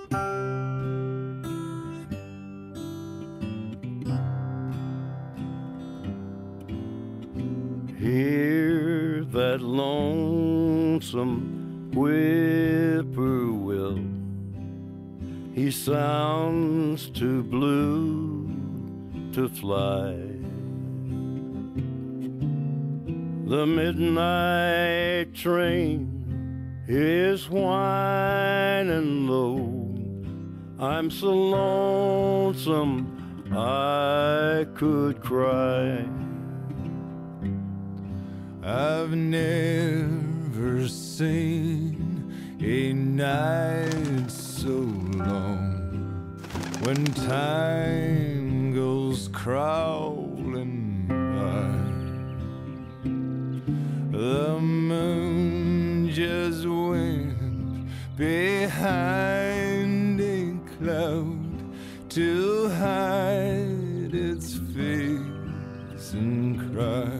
Hear that lonesome whippoorwill. He sounds too blue to fly. The midnight train is whining low. I'm so lonesome I could cry. I've never seen a night so long when time goes crawling by. The moon just went behind a cloud to hide its face and cry.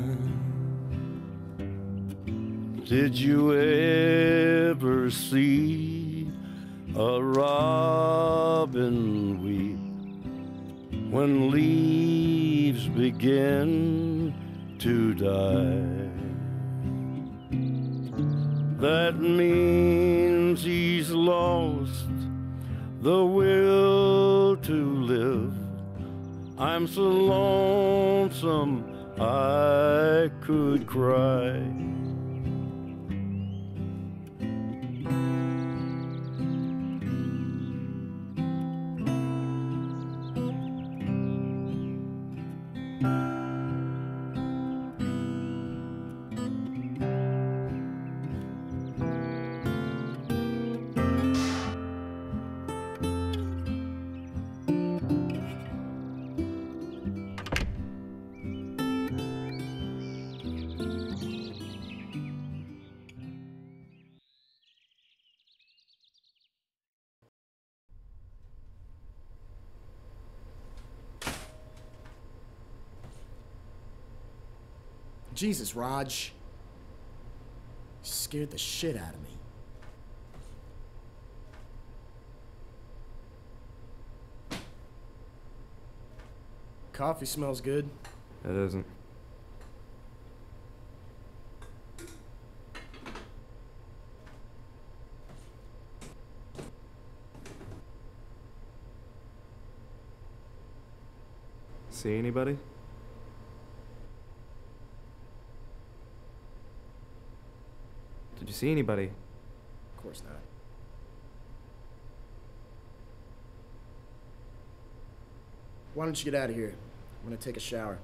Did you ever see a robin weep when leaves begin to die? That means he's lost the will to live. I'm so lonesome I could cry. Jesus, Raj. You scared the shit out of me. Coffee smells good. It isn't. See anybody? Did you see anybody? Of course not. Why don't you get out of here? I'm gonna take a shower.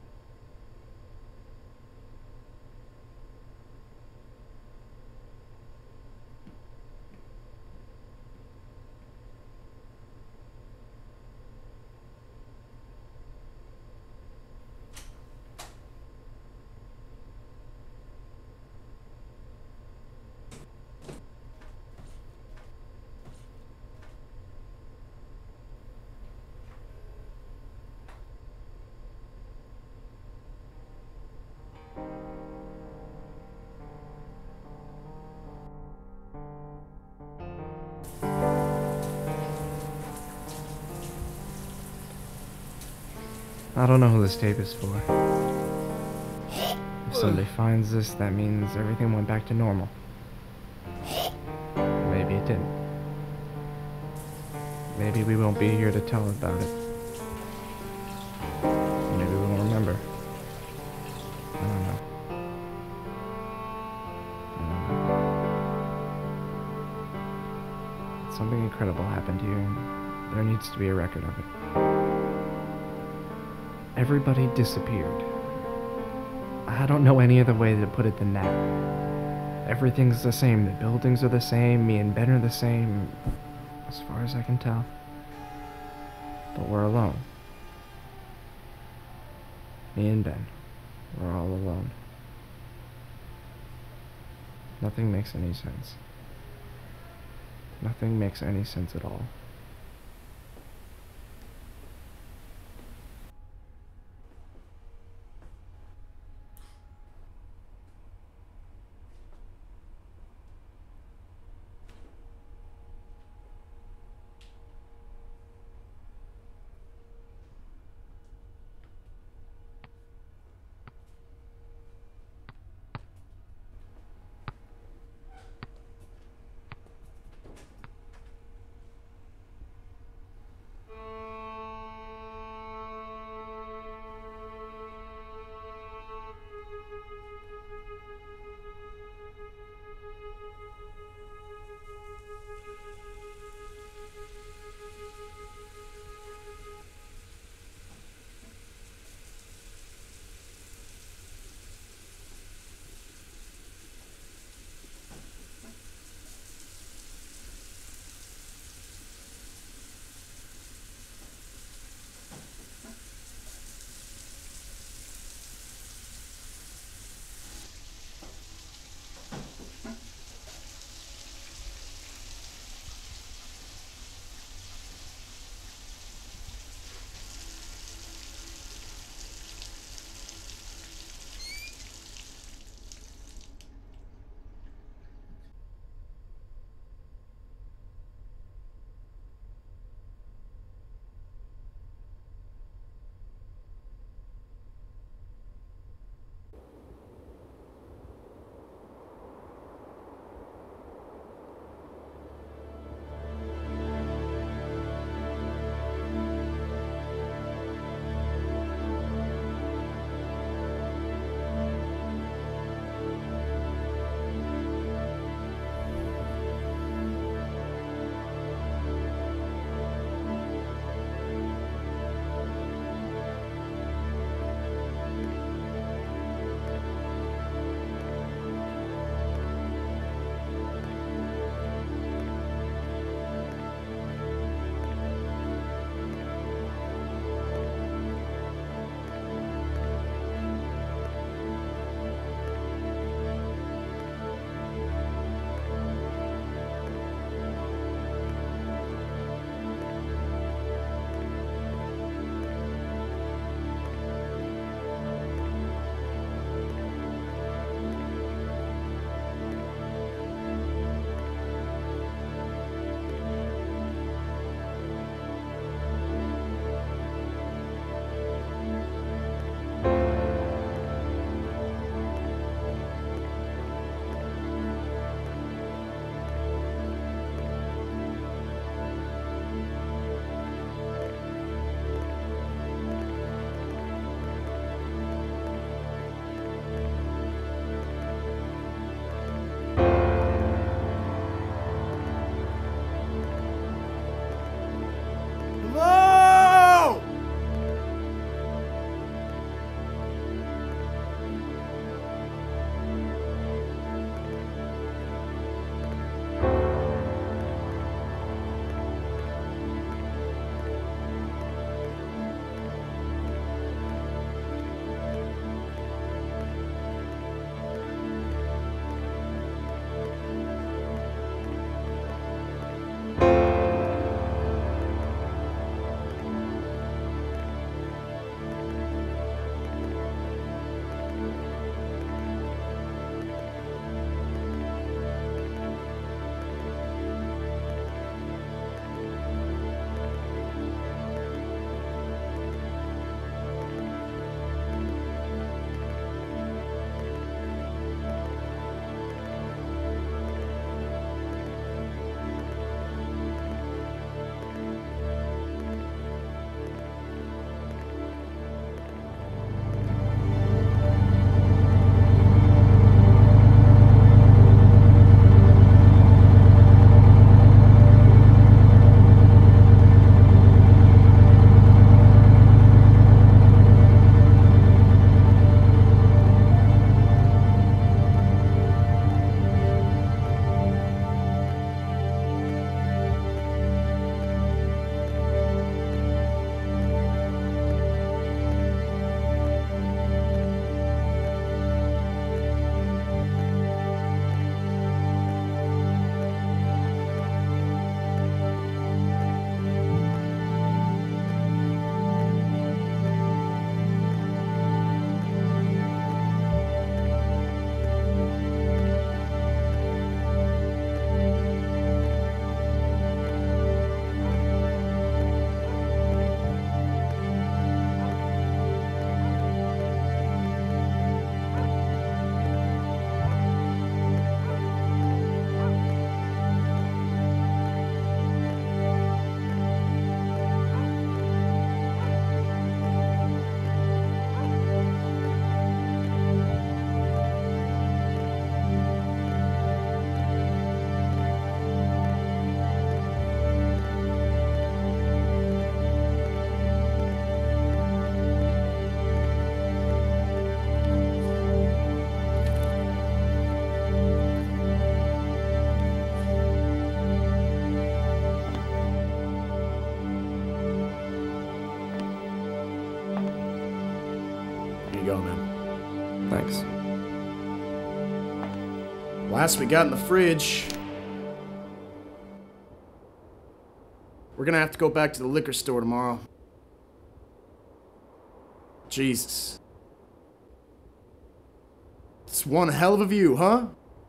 I don't know who this tape is for. If somebody finds this, that means everything went back to normal. Maybe it didn't. Maybe we won't be here to tell about it. Maybe we won't remember. I don't know. Something incredible happened here, and there needs to be a record of it. Everybody disappeared. I don't know any other way to put it than that. Everything's the same. The buildings are the same. Me and Ben are the same, as far as I can tell. But we're alone. Me and Ben. We're all alone. Nothing makes any sense. Nothing makes any sense at all. you go, man. Thanks. Last we got in the fridge. We're gonna have to go back to the liquor store tomorrow. Jesus. It's one hell of a view, huh?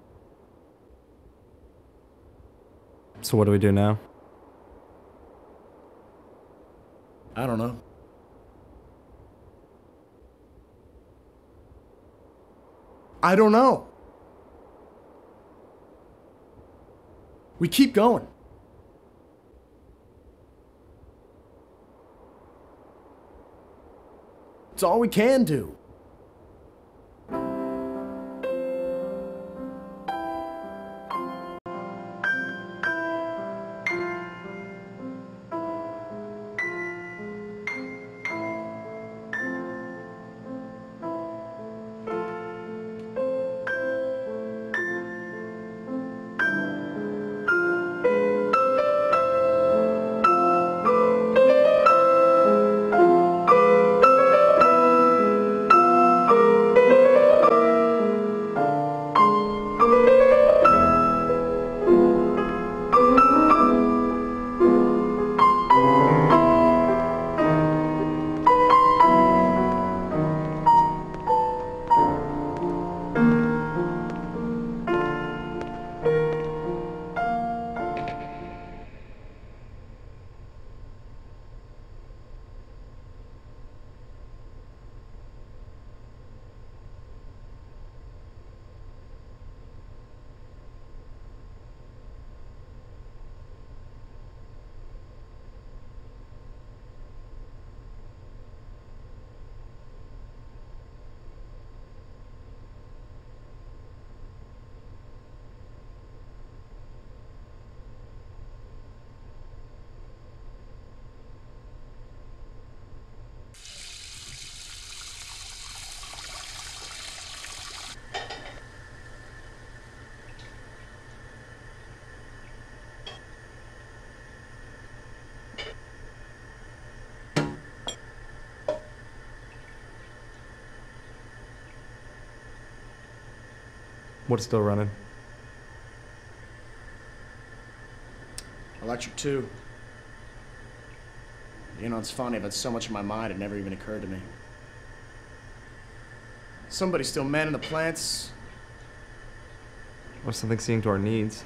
So what do we do now? I don't know. I don't know. We keep going. It's all we can do. What's still running? Electric 2. You know, it's funny, I've had so much in my mind it never even occurred to me. Somebody's still manning the plants. Or something seeing to our needs.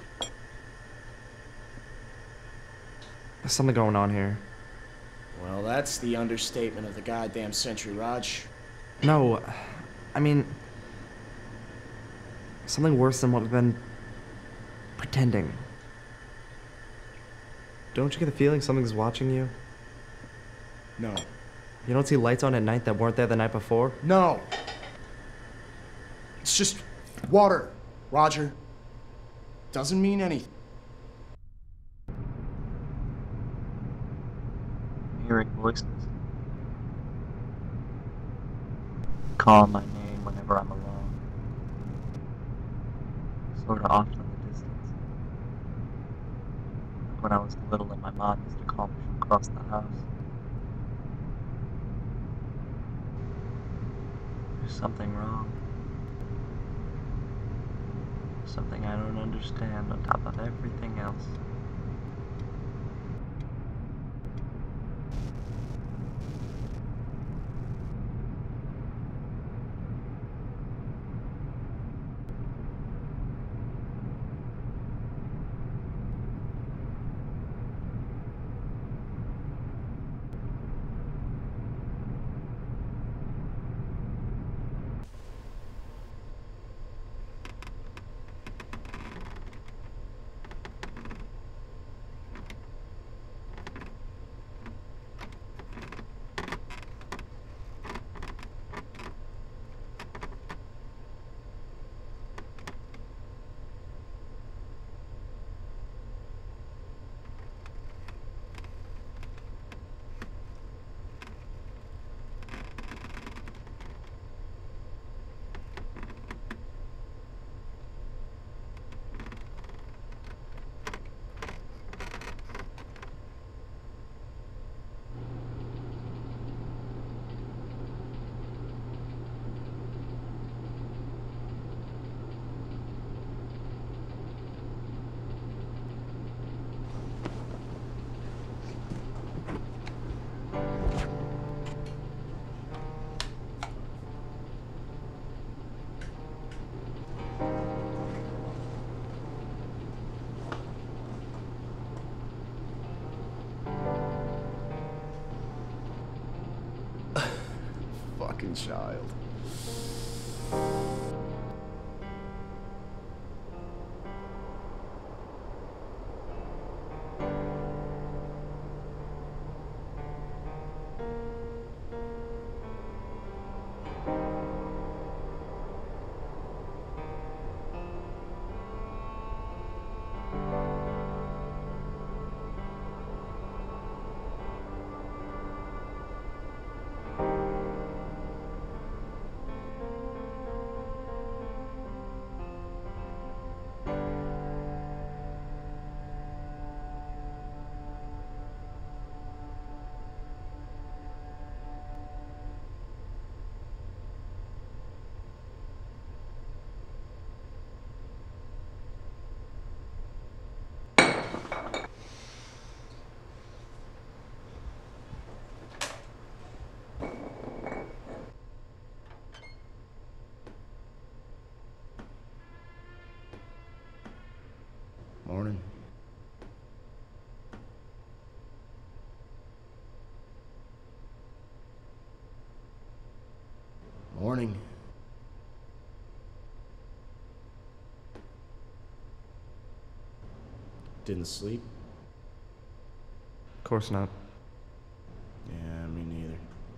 There's something going on here. Well, that's the understatement of the goddamn century, Raj. No, I mean... something worse than what we've been... pretending. Don't you get the feeling something's watching you? No. You don't see lights on at night that weren't there the night before? No. It's just water, Roger. Doesn't mean anything. Hearing voices. Calling my name whenever I'm alone. Sorta off in the distance. When I was little and my mom used to call me from across the house. There's something wrong. Something I don't understand on top of everything else. Fucking child. Morning. Morning. Didn't sleep? Of course not. Yeah, me neither.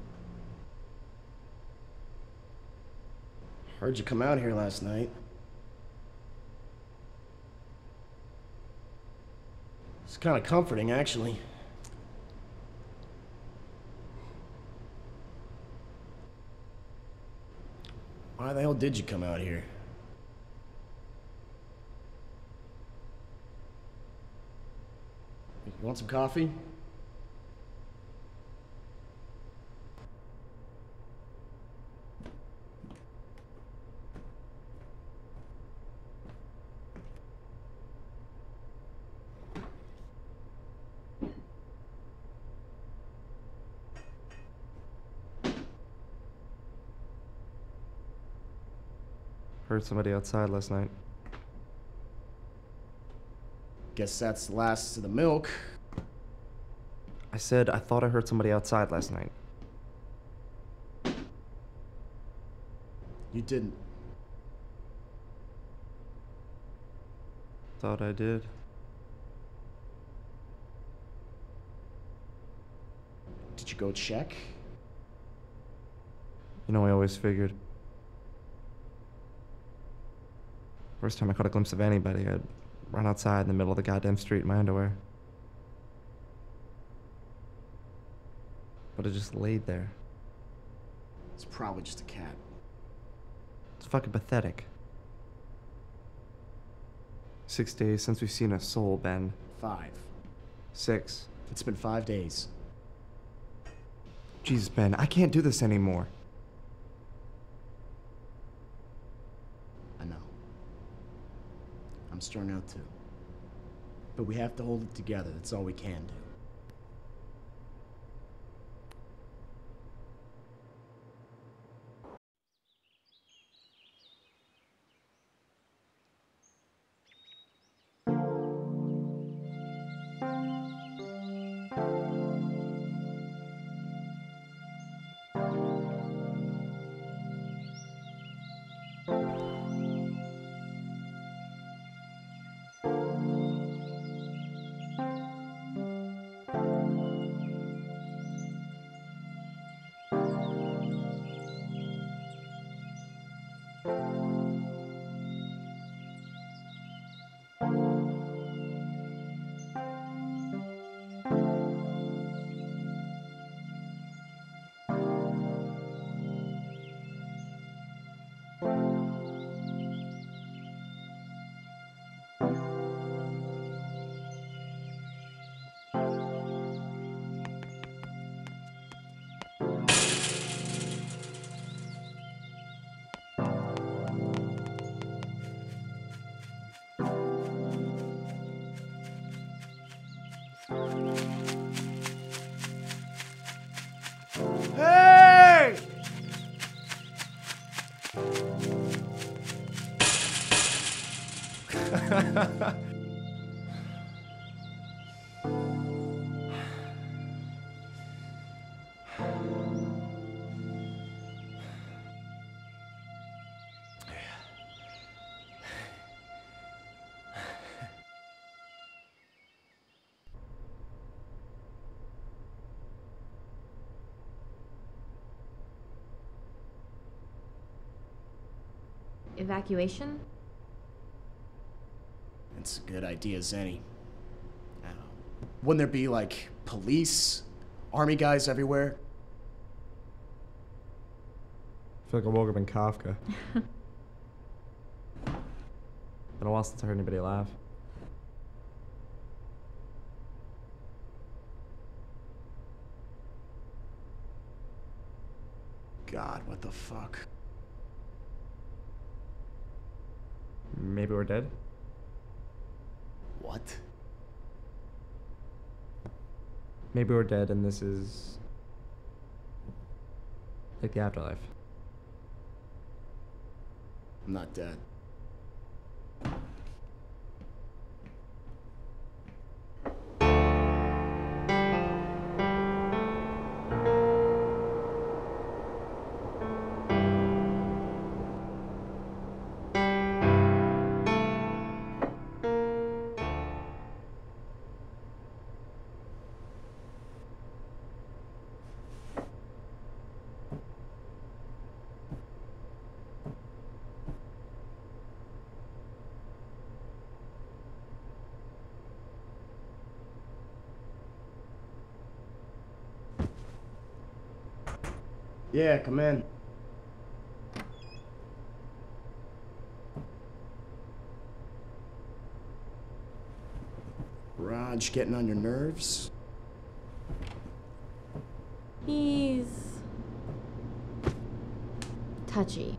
Heard you come out here last night. It's kind of comforting, actually. Why the hell did you come out here? You want some coffee? Heard somebody outside last night. Guess that's the last of the milk. I said I thought I heard somebody outside last night. You didn't. Thought I did. Did you go check? You know, I always figured. First time I caught a glimpse of anybody, I'd run outside in the middle of the goddamn street in my underwear. But it just laid there. It's probably just a cat. It's fucking pathetic. 6 days since we've seen a soul, Ben. 5. 6. It's been 5 days. Jesus, Ben, I can't do this anymore. I know. I'm strung out too. But we have to hold it together. That's all we can do. Hey! evacuation? It's a good idea as any. Wouldn't there be, like, police, army guys everywhere? I feel like I woke up in Kafka. Been a while since I heard anybody laugh. God, what the fuck? Maybe we're dead? What? Maybe we're dead and this is like the afterlife. I'm not dead. Yeah, come in. Raj getting on your nerves? He's touchy.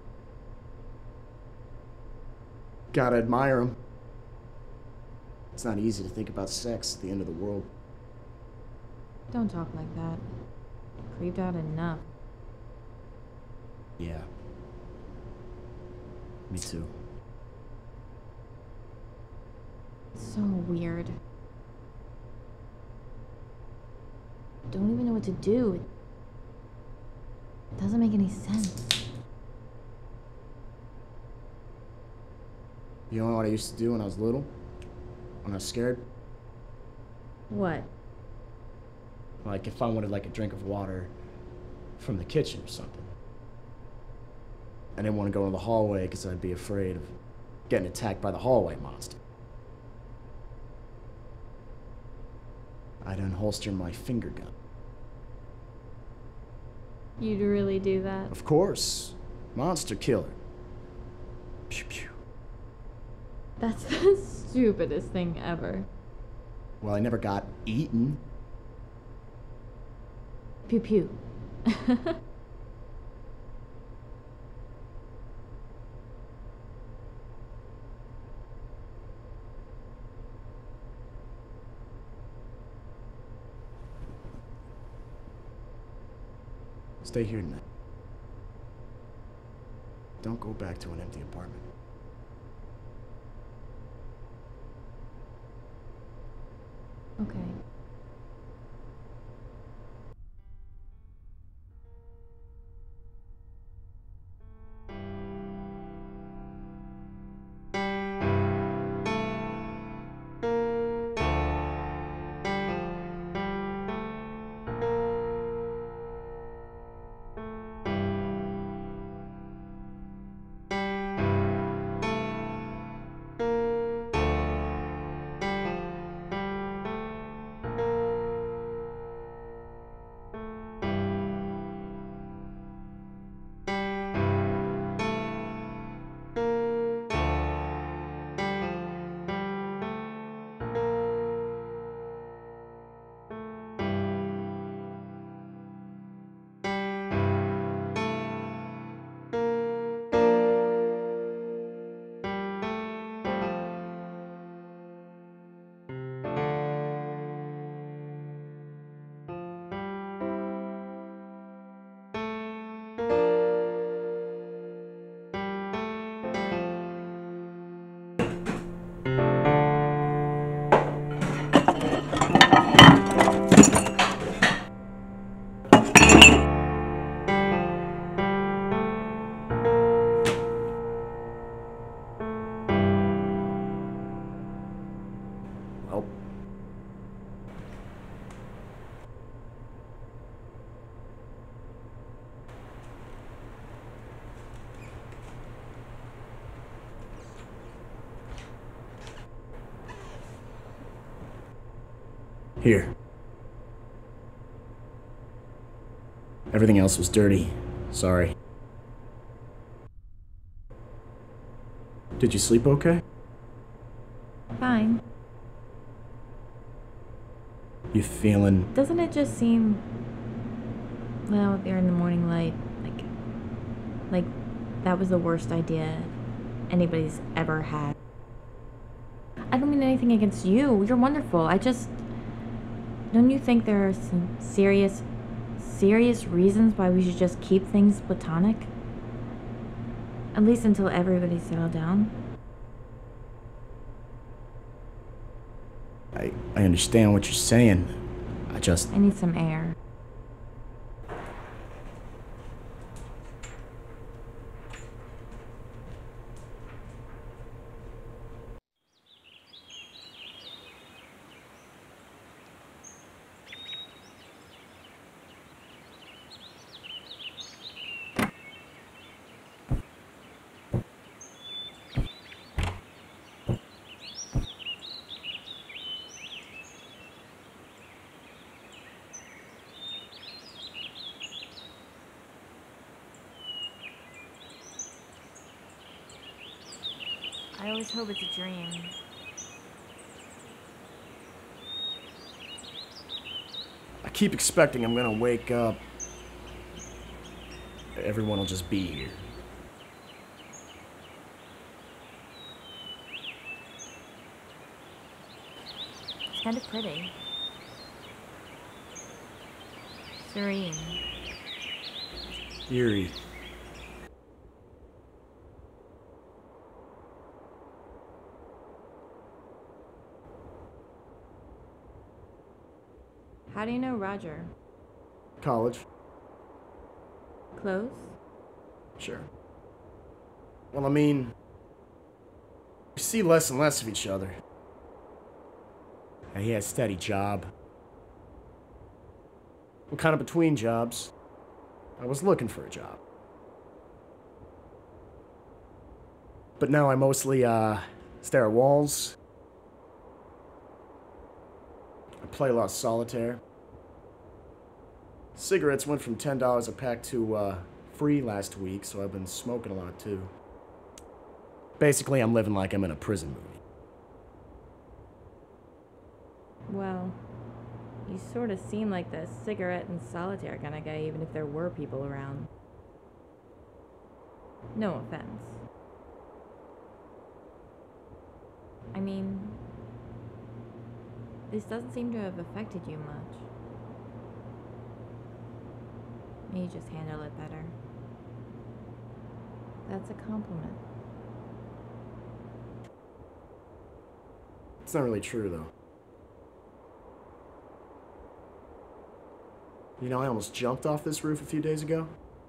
Gotta admire him. It's not easy to think about sex at the end of the world. Don't talk like that. Creeped out enough. Yeah. Me too. So weird. Don't even know what to do. It doesn't make any sense. You know what I used to do when I was little? When I was scared? What? Like if I wanted like a drink of water from the kitchen or something. I didn't want to go into the hallway because I'd be afraid of getting attacked by the hallway monster. I'd unholster my finger gun. You'd really do that? Of course. Monster killer. Pew pew. That's the stupidest thing ever. Well, I never got eaten. Pew pew. Stay here tonight. Don't go back to an empty apartment. Okay. Here. Everything else was dirty. Sorry. Did you sleep okay? Fine. You feeling... Doesn't it just seem, well, there in the morning light, like that was the worst idea anybody's ever had. I don't mean anything against you. You're wonderful. Don't you think there are some serious reasons why we should just keep things platonic? At least until everybody's settled down. I understand what you're saying. I need some air. I always hope it's a dream. I keep expecting I'm gonna wake up. Everyone will just be here. It's kind of pretty. Serene. Eerie. How do you know Roger? College? Close? Sure. Well, I mean, we see less and less of each other. He has a steady job. I'm kind of between jobs. I was looking for a job. But now I mostly, stare at walls. I play a lot of solitaire. Cigarettes went from $10 a pack to, free last week, so I've been smoking a lot, too. Basically, I'm living like I'm in a prison movie. Well, you sort of seem like the cigarette and solitaire kind of guy, even if there were people around. No offense. I mean, this doesn't seem to have affected you much. You just handle it better. That's a compliment. It's not really true, though. You know, I almost jumped off this roof a few days ago.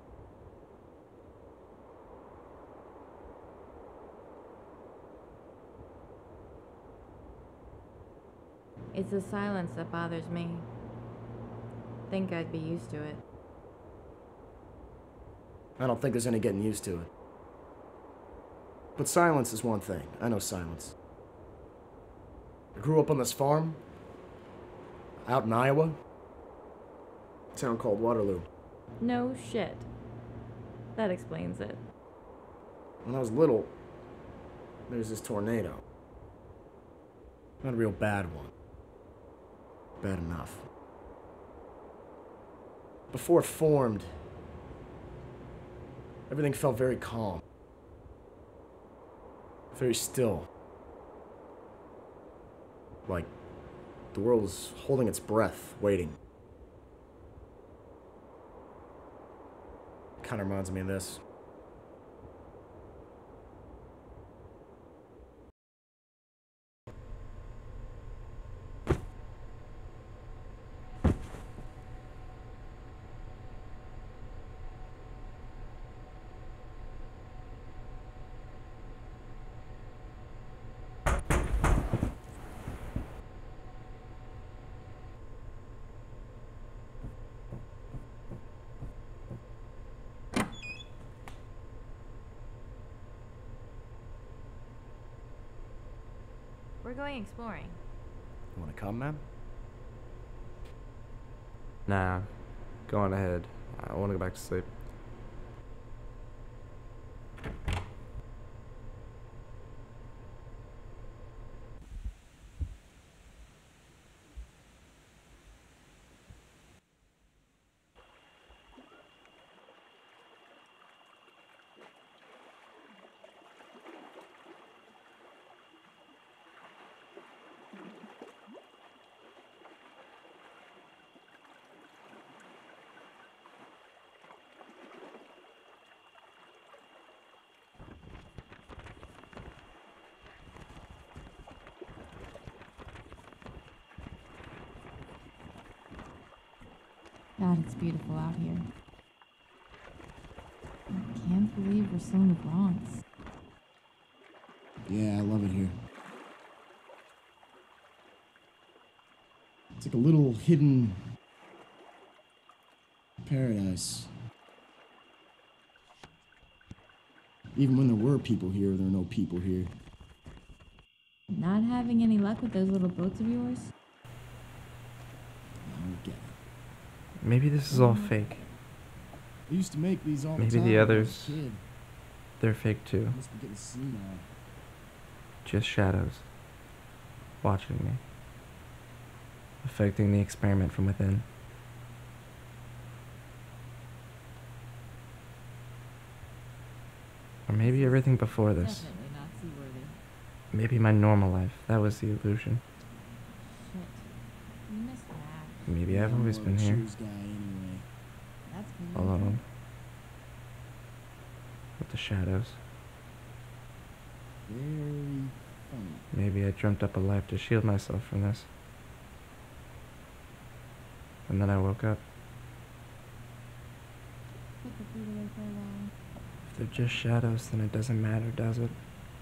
It's the silence that bothers me. Think I'd be used to it. I don't think there's any getting used to it. But silence is one thing. I know silence. I grew up on this farm, out in Iowa, a town called Waterloo. No shit. That explains it. When I was little, there was this tornado. Not a real bad one. Bad enough. Before it formed, everything felt very calm. Very still. Like the world was holding its breath, waiting. Kind of reminds me of this. We're going exploring. You wanna come, man? Nah, go on ahead. I want to go back to sleep. God, it's beautiful out here. I can't believe we're still in the Bronx. Yeah, I love it here. It's like a little hidden paradise. Even when there were people here, there are no people here. Not having any luck with those little boats of yours? I don't get it. Maybe this is all fake. They used to make these all the Maybe time the when I was a others, kid. they're fake too. Must be getting senile. Just shadows. Watching me. Affecting the experiment from within. Or maybe everything before this. Definitely not seaworthy. Maybe my normal life. That was the illusion. Shit. You missed that. Maybe I've I'm always more been of a here. shoes guy anyway. That's good. Alone. With the shadows. Very funny. Maybe I dreamt up a life to shield myself from this. And then I woke up. Put the food away for a while. If they're just shadows, then it doesn't matter, does it?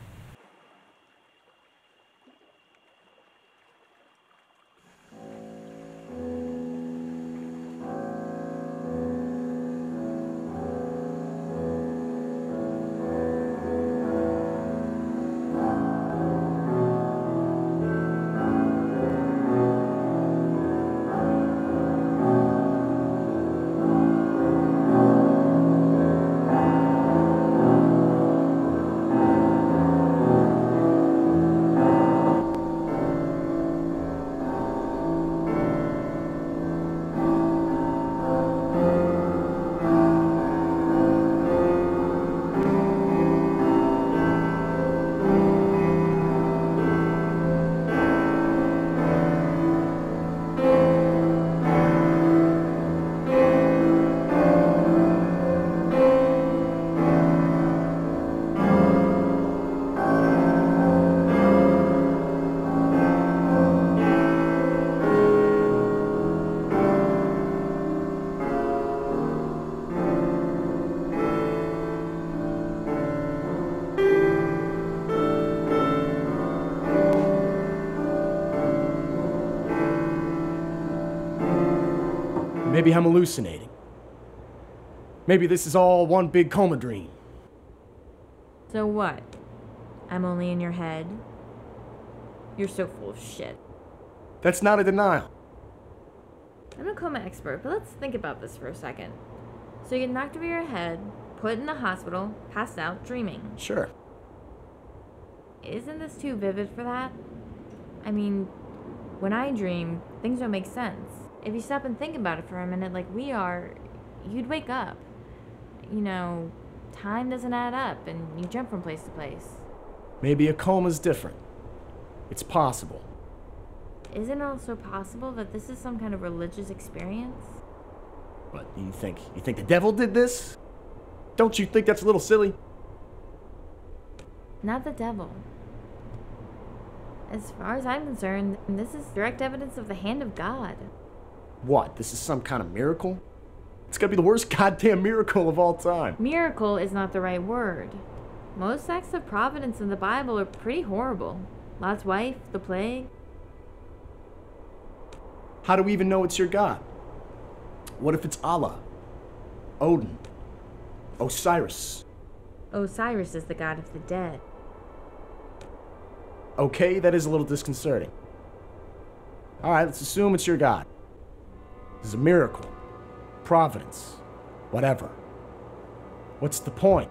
Maybe I'm hallucinating. Maybe this is all one big coma dream. So what? I'm only in your head? You're so full of shit. That's not a denial. I'm a coma expert, but let's think about this for a second. So you get knocked over your head, put in the hospital, passed out, dreaming. Sure. Isn't this too vivid for that? I mean, when I dream, things don't make sense. If you stop and think about it for a minute like we are, you'd wake up. You know, time doesn't add up and you jump from place to place. Maybe a coma's different. It's possible. Isn't it also possible that this is some kind of religious experience? What do you think? You think the devil did this? Don't you think that's a little silly? Not the devil. As far as I'm concerned, this is direct evidence of the hand of God. What? This is some kind of miracle? It's gotta be the worst goddamn miracle of all time. Miracle is not the right word. Most acts of providence in the Bible are pretty horrible. Lot's wife, the plague. How do we even know it's your God? What if it's Allah? Odin? Osiris? Osiris is the god of the dead. Okay, that is a little disconcerting. Alright, let's assume it's your God. This is a miracle. Providence. Whatever. What's the point?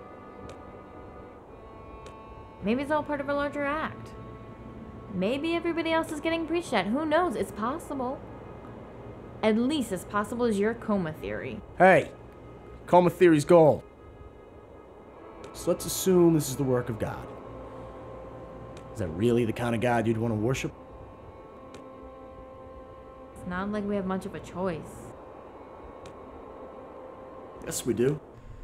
Maybe it's all part of a larger act. Maybe everybody else is getting preached at. Who knows? It's possible. At least as possible as your coma theory. Hey, coma theory's gold. So let's assume this is the work of God. Is that really the kind of God you'd want to worship? It's not like we have much of a choice. Yes, we do.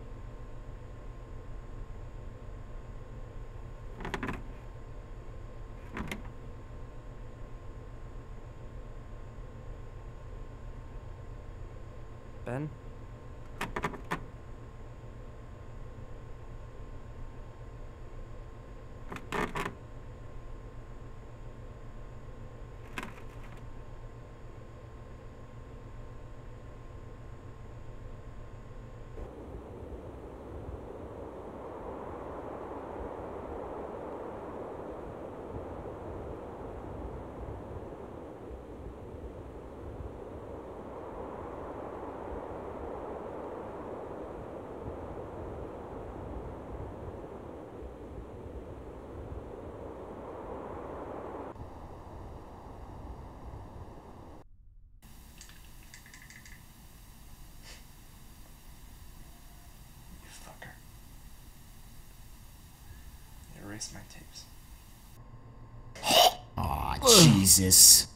Ben? Erase my tapes. Aw, Jesus.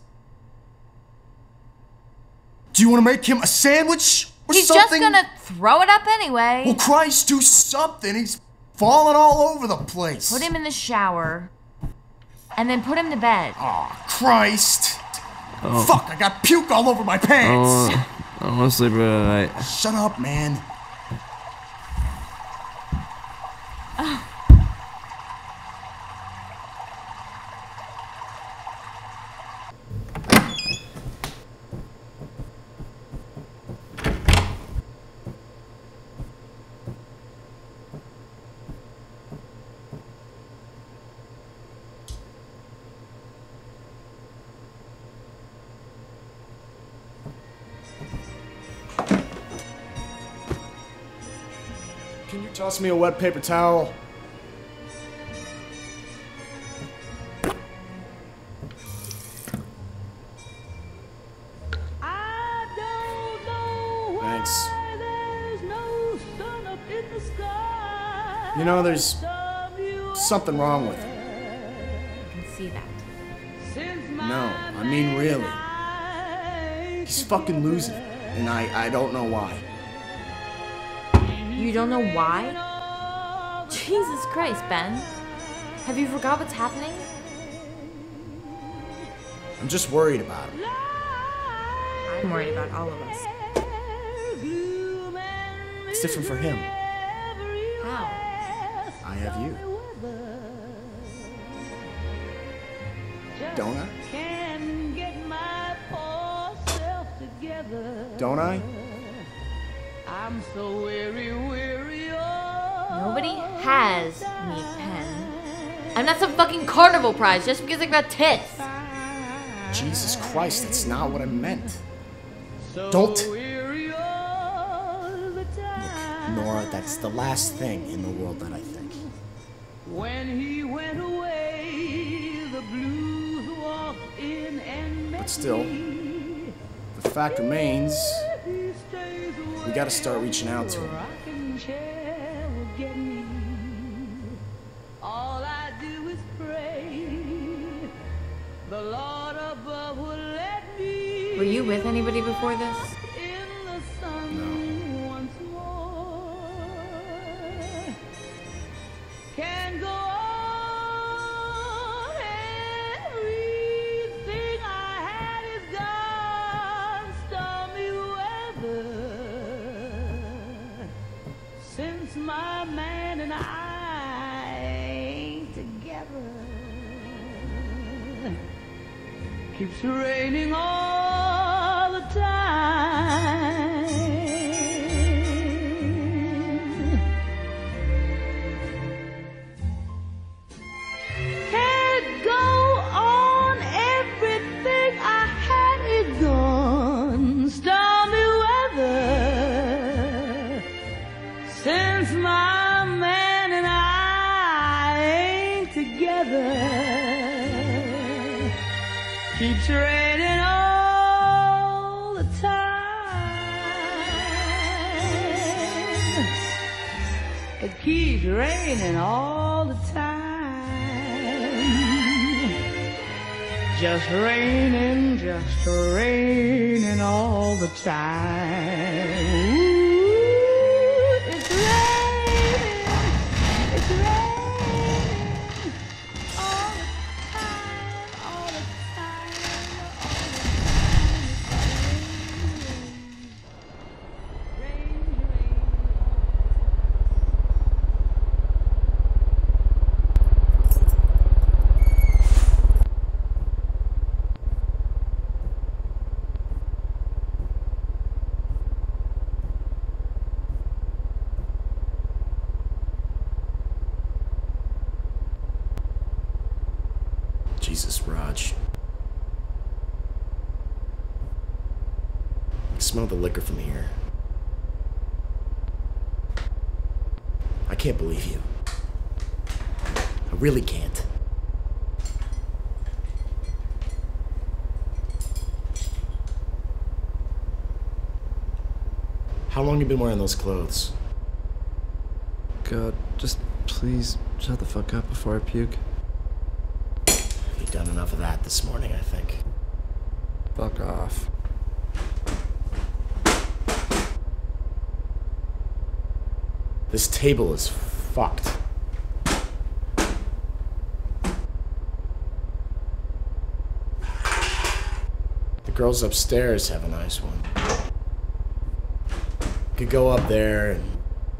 Do you want to make him a sandwich or He's something? just gonna throw it up anyway. Well, Christ, do something. He's falling all over the place. Put him in the shower. And then put him to bed. Aw, Christ. Fuck, I got puke all over my pants. I don't want to sleep tonight. Shut up, man. Can you toss me a wet paper towel? Thanks. You know, there's something wrong with him. I can see that. No, I mean really. He's fucking losing it, and I don't know why. You don't know why? Jesus Christ, Ben. Have you forgot what's happening? I'm just worried about him. I'm worried about all of us. It's different for him. How? I have you. Don't I? Don't I? I'm so weary, Nobody has me, Pen. I'm not some fucking carnival prize just because I got tits. Jesus Christ, that's not what I meant. Don't. Look, Nora, that's the last thing in the world that I think. When he went away, the blues walked in and met But still, me. the fact remains, we gotta start reaching out to him. Rocking chair will get me. All I do is pray. The Lord above will let me. Were you with anybody before this? In the sun once more. Can go on. Everything I had is gone. Stormy weather. Since my man and I ain't together. Keeps raining all the time. Can't go on, everything I had is gone. Stormy keeps raining all the time. It keeps raining all the time. Just raining all the time. Ooh, it's raining all the time, all the time, rain. Jesus, Raj. I smell the liquor from here. I can't believe you. I really can't. How long you been wearing those clothes? God, just please shut the fuck up before I puke. You've done enough of that this morning, I think. Fuck off. This table is fucked. The girls upstairs have a nice one. Could go up there and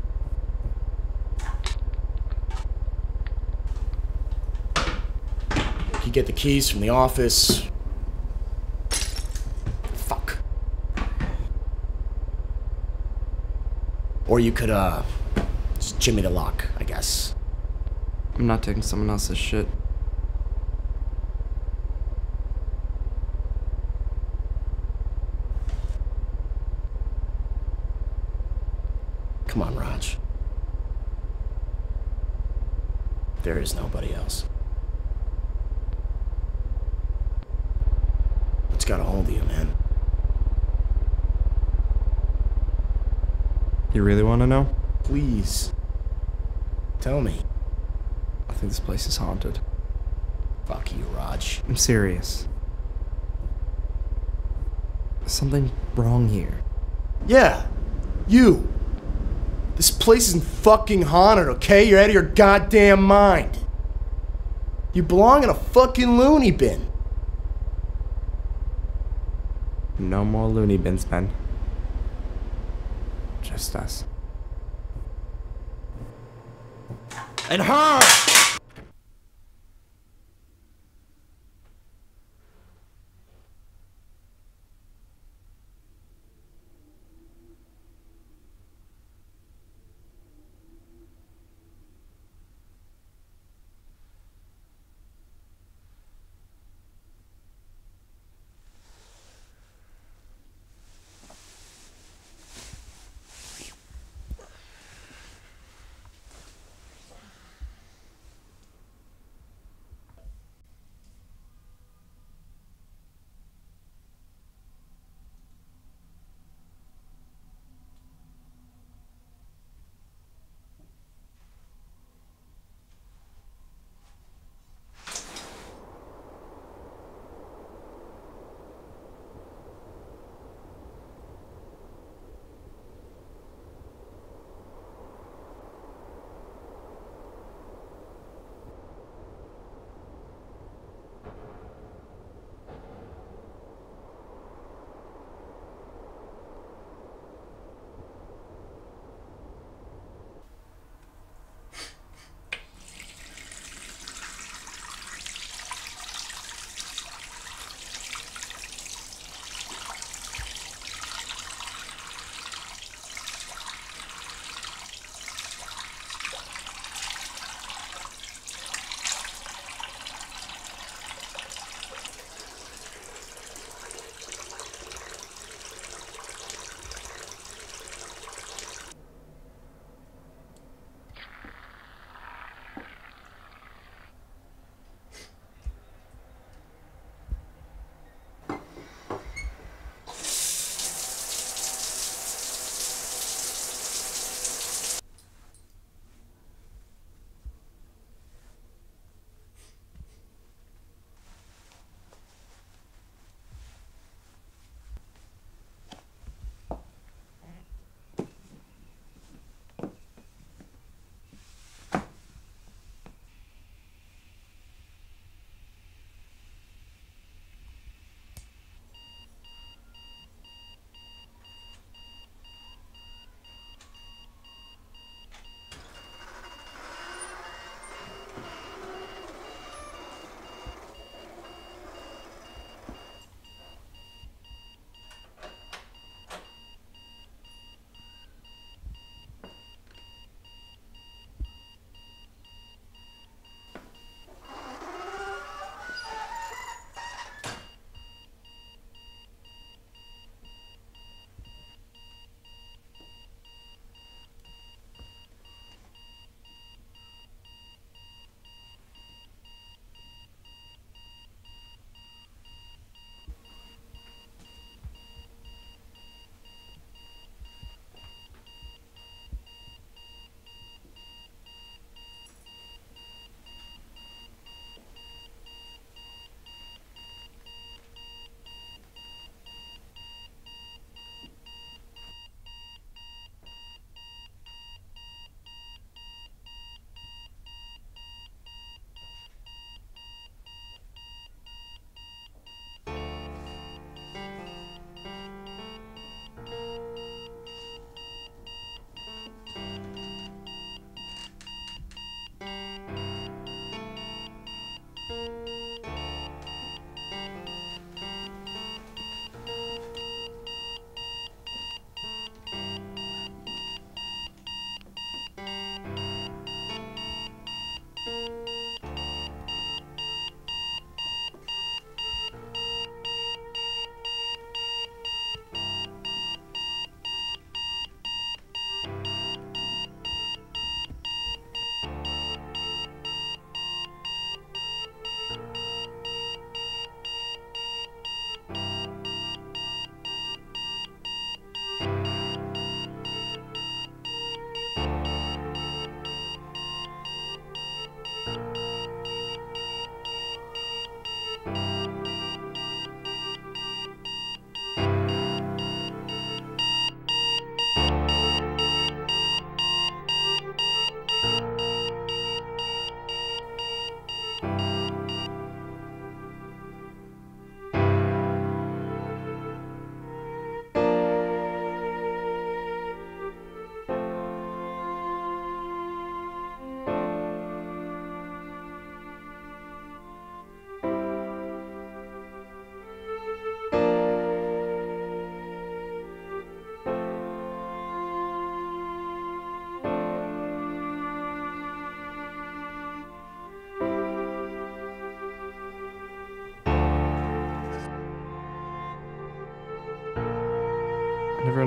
you get the keys from the office. Fuck. Or you could, just jimmy the lock, I guess. I'm not taking someone else's shit. Come on, Raj. There is nobody else. What's got a hold of you, man? You really want to know? Please. Tell me. I think this place is haunted. Fuck you, Raj. I'm serious. There's something wrong here. Yeah. You. This place isn't fucking haunted, okay? You're out of your goddamn mind. You belong in a fucking loony bin. No more loony bins, Ben. Just us. And her!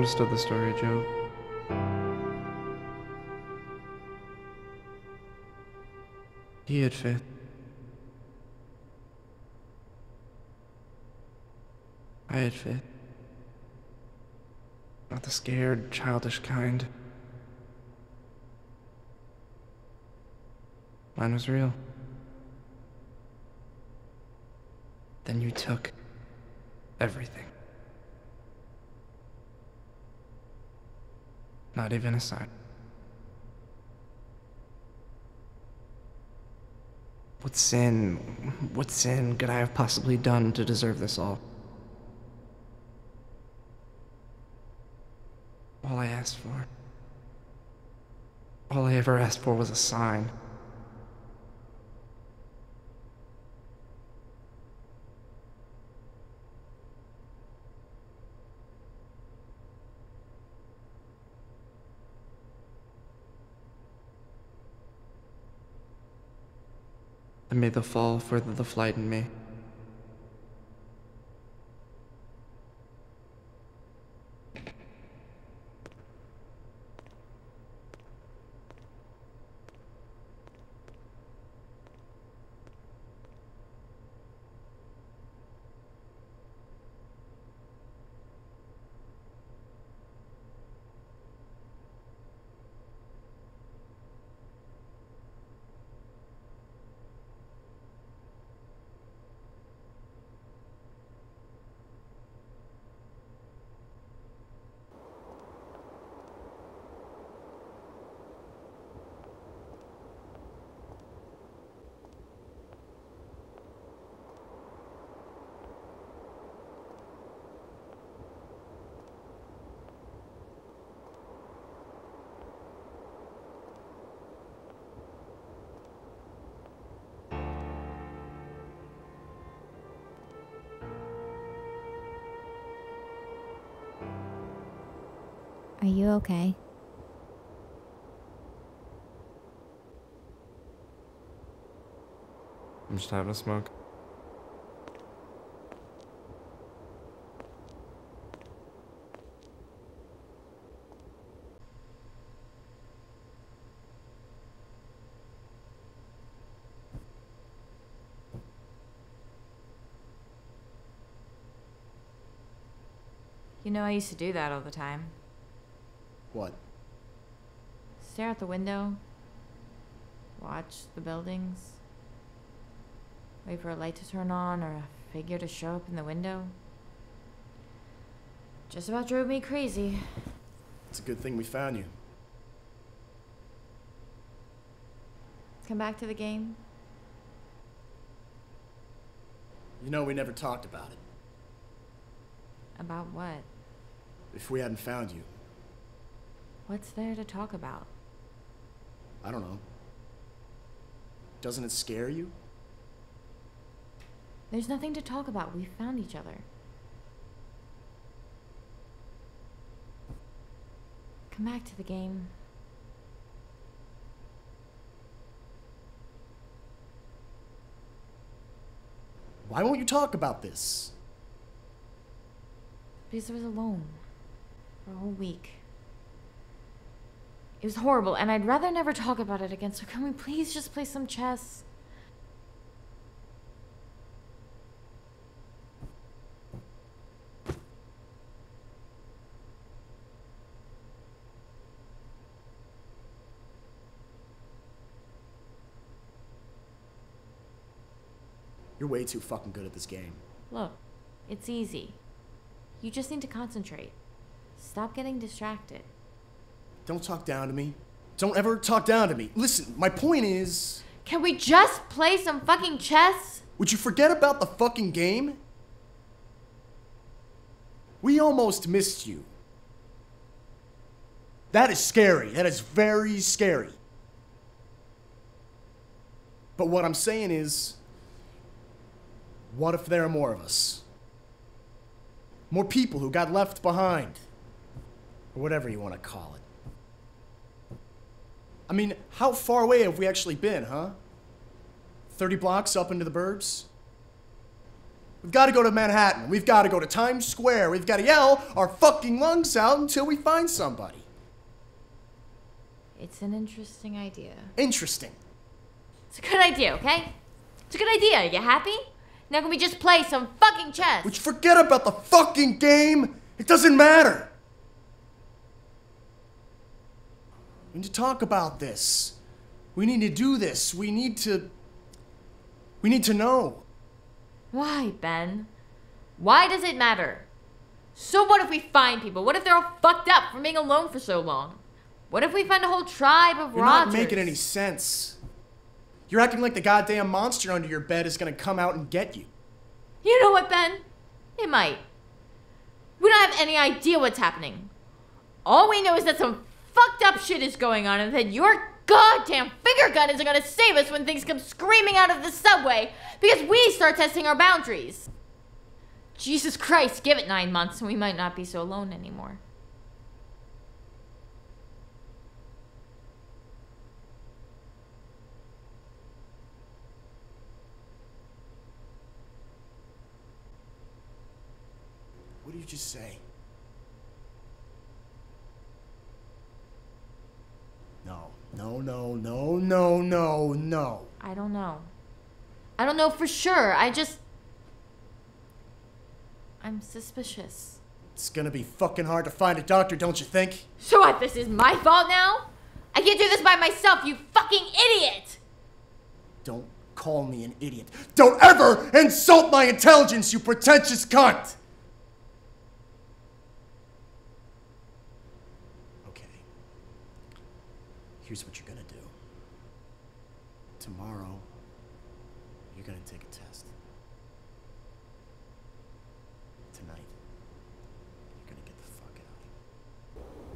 understood the story, Joe. He had faith. I had faith. Not the scared, childish kind. Mine was real. Then you took everything. Not even a sign. What sin could I have possibly done to deserve this all? All I asked for. All I ever asked for was a sign. And may the fall further the flight in me. Are you okay? I'm just having a smoke. You know, I used to do that all the time. What? Stare out the window. Watch the buildings. Wait for a light to turn on or a figure to show up in the window. Just about drove me crazy. It's a good thing we found you. Come back to the game. You know, we never talked about it. About what? If we hadn't found you. What's there to talk about? I don't know. Doesn't it scare you? There's nothing to talk about. We found each other. Come back to the game. Why won't you talk about this? Because I was alone for a whole week. It was horrible, and I'd rather never talk about it again, so can we please just play some chess? You're way too fucking good at this game. Look, it's easy. You just need to concentrate. Stop getting distracted. Don't talk down to me. Don't ever talk down to me. Listen, my point is... Can we just play some fucking chess? Would you forget about the fucking game? We almost missed you. That is scary. That is very scary. But what I'm saying is... What if there are more of us? More people who got left behind. Or whatever you want to call it. I mean, how far away have we actually been, huh? 30 blocks up into the burbs? We've got to go to Manhattan. We've got to go to Times Square. We've got to yell our fucking lungs out until we find somebody. It's an interesting idea. Interesting. It's a good idea, okay? It's a good idea. You happy? Now can we just play some fucking chess? Would you forget about the fucking game? It doesn't matter. We need to talk about this. We need to do this. We need to know. Why, Ben? Why does it matter? So what if we find people? What if they're all fucked up from being alone for so long? What if we find a whole tribe of You're Rogers? not making any sense. You're acting like the goddamn monster under your bed is gonna come out and get you. You know what, Ben? It might. We don't have any idea what's happening. All we know is that some fucked up shit is going on and that your goddamn finger gun isn't gonna save us when things come screaming out of the subway because we start testing our boundaries. Jesus Christ, give it 9 months and we might not be so alone anymore. What did you just say? No. I don't know. I don't know for sure. I'm suspicious. It's gonna be fucking hard to find a doctor, don't you think? So what, this is my fault now? I can't do this by myself, you fucking idiot! Don't call me an idiot. Don't ever insult my intelligence, you pretentious cunt! Okay. Here's what you're gonna do. Tomorrow, you're gonna take a test. Tonight, you're gonna get the fuck out.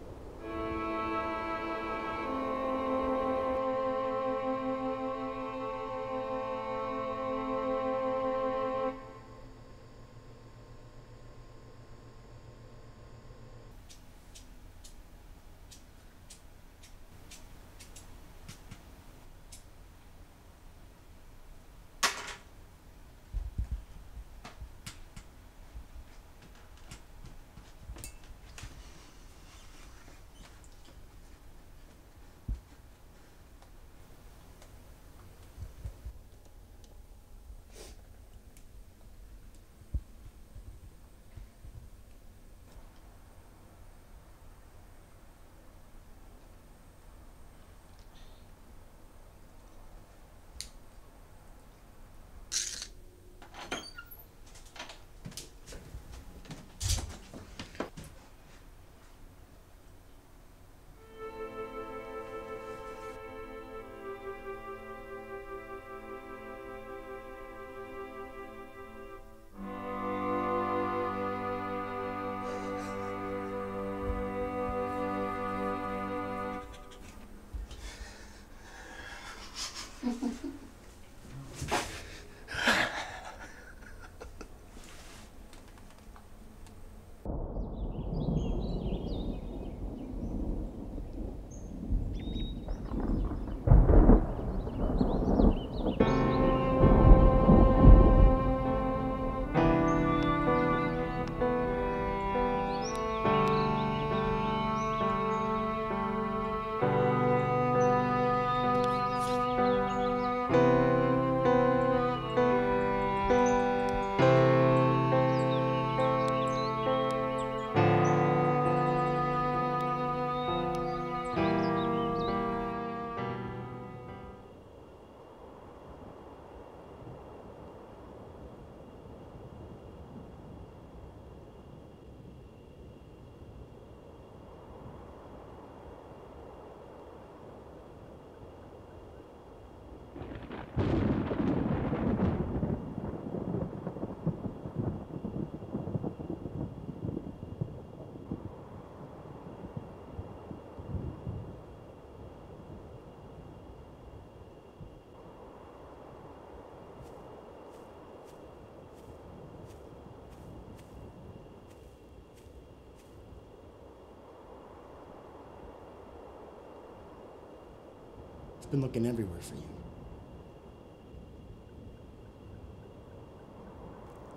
Been looking everywhere for you.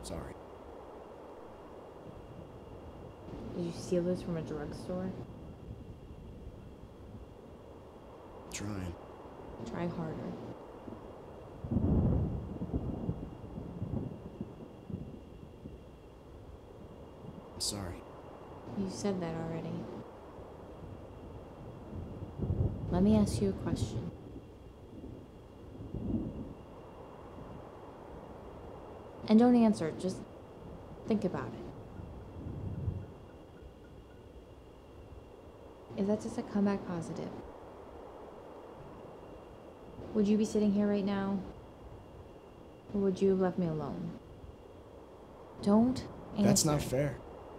Sorry. Did you steal this from a drugstore? Trying. Try harder. I'm sorry. You said that already. Let me ask you a question. And don't answer, just think about it. If that doesn't come back positive, would you be sitting here right now? Or would you have left me alone? Don't answer. That's not fair.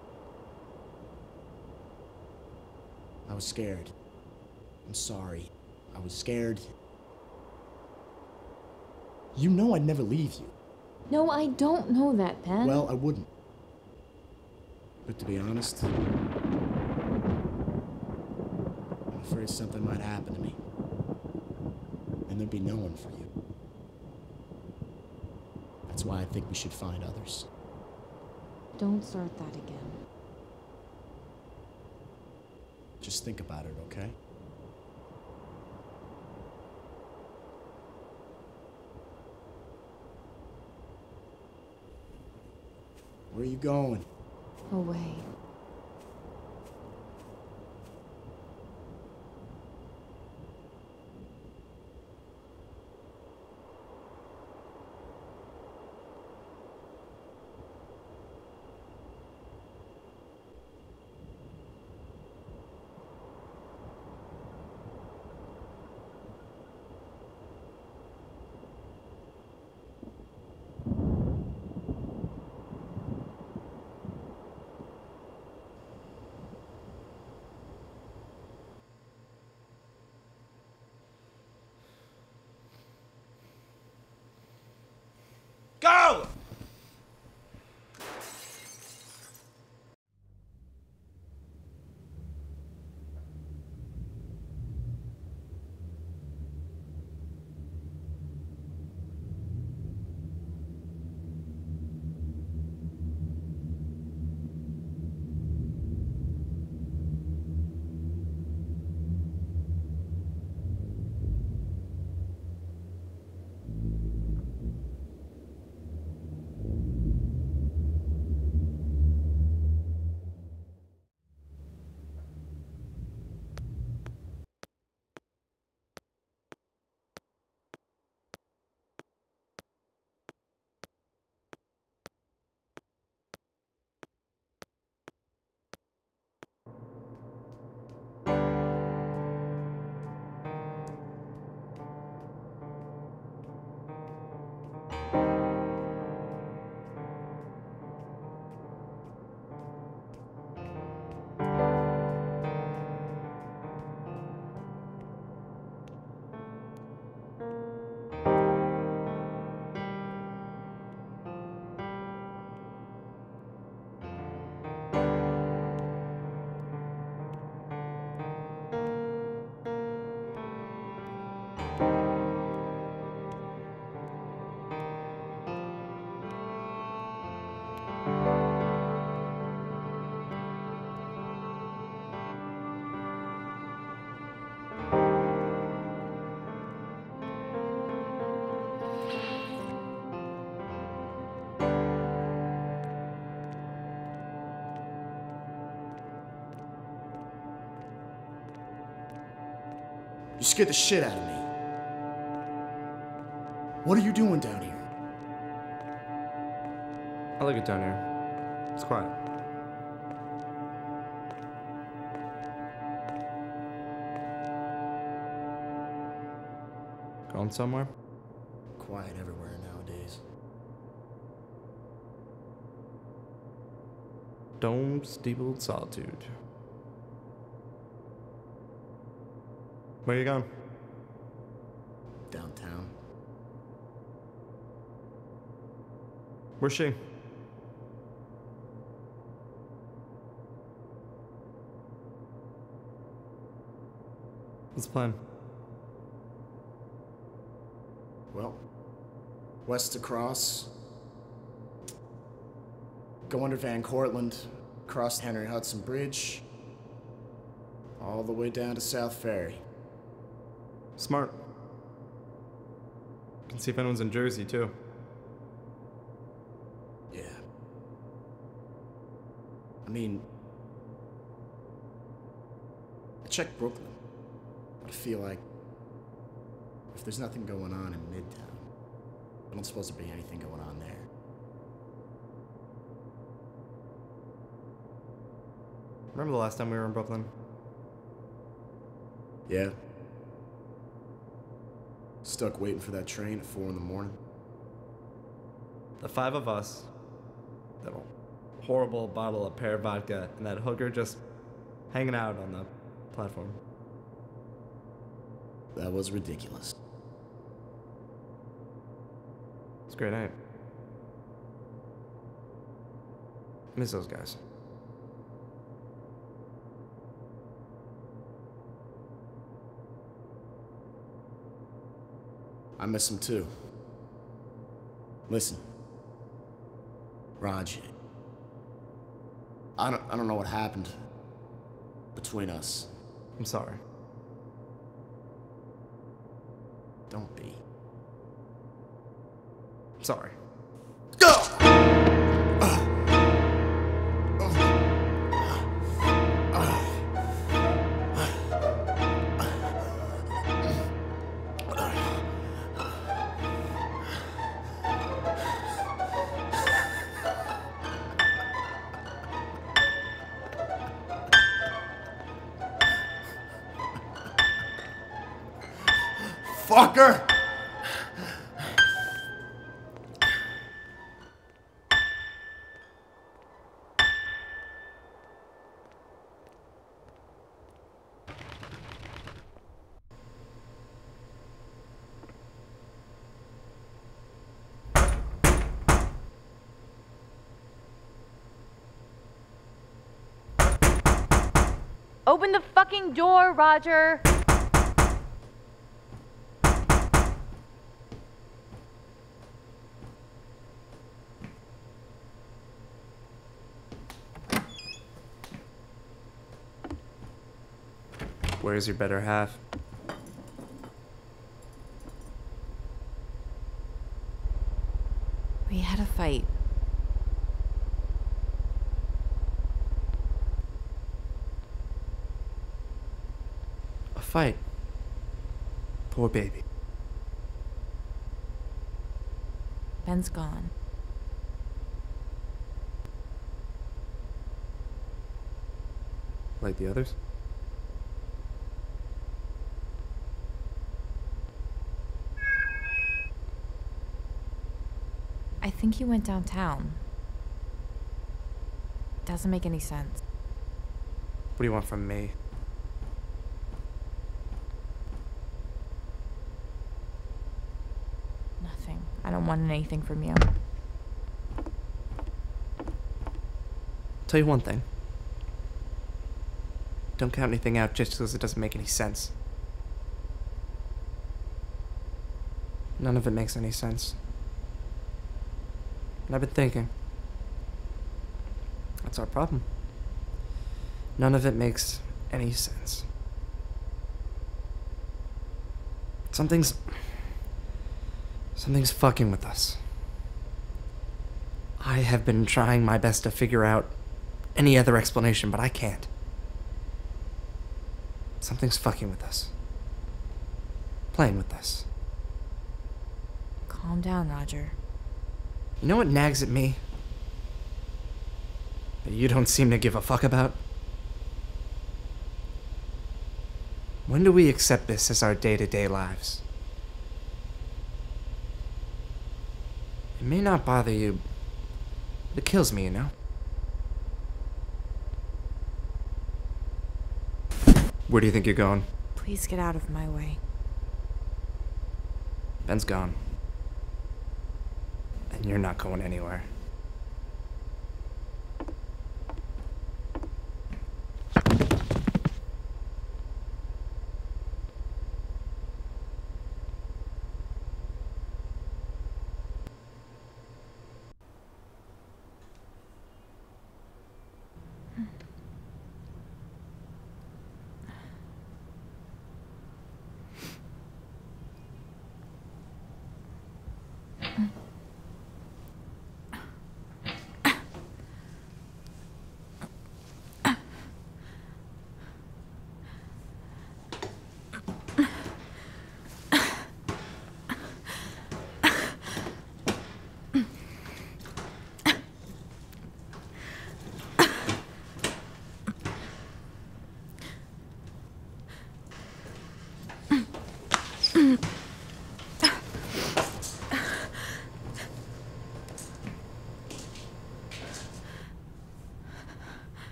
I was scared. I'm sorry. I was scared. You know I'd never leave you. No, I don't know that, Ben. Well, I wouldn't. But to be honest, I'm afraid something might happen to me. And there'd be no one for you. That's why I think we should find others. Don't start that again. Just think about it, okay? Where are you going? Away. Go! You scared the shit out of me. What are you doing down here? I like it down here. It's quiet. Going somewhere? Quiet everywhere nowadays. Dome steepled solitude. Where you going? Downtown. Where's she? What's the plan? Well, west across. 1 Go under Van Cortlandt, cross Henry Hudson Bridge, all the way down to South Ferry. Smart. Can see if anyone's in Jersey, too. Yeah. I mean, I checked Brooklyn. I feel like if there's nothing going on in Midtown, I don't suppose there'd be anything going on there. Remember the last time we were in Brooklyn? Yeah. Stuck waiting for that train at 4 in the morning. The 5 of us, that horrible bottle of pear vodka, and that hooker just hanging out on the platform. That was ridiculous. It's a great night. Miss those guys. I miss him too. Listen, Raj, I don't know what happened between us. I'm sorry. Don't be. I'm sorry. Fucker! Open the fucking door, Roger! Where's your better half? We had a fight. A fight? Poor baby. Ben's gone. Like the others? I think he went downtown. Doesn't make any sense. What do you want from me? Nothing. I don't want anything from you. Tell you one thing. Don't count anything out just because it doesn't make any sense. None of it makes any sense. And I've been thinking. That's our problem. None of it makes any sense. Something's fucking with us. I have been trying my best to figure out any other explanation, but I can't. Something's fucking with us. Playing with us. Calm down, Roger. You know what nags at me? That you don't seem to give a fuck about? When do we accept this as our day-to-day lives? It may not bother you, but it kills me, you know? Where do you think you're going? Please get out of my way. Ben's gone. And you're not going anywhere.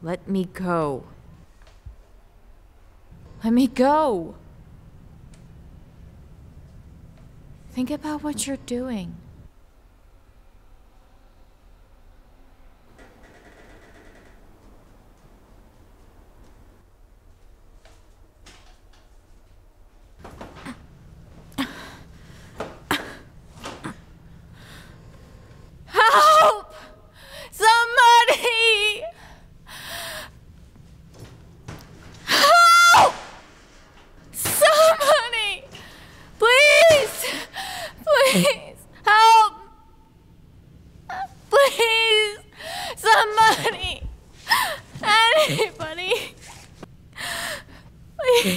Let me go. Let me go. Think about what you're doing. Help! Somebody! Help! Somebody! Please! Please! Help! Please! Somebody! Anybody! Please!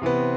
Bye.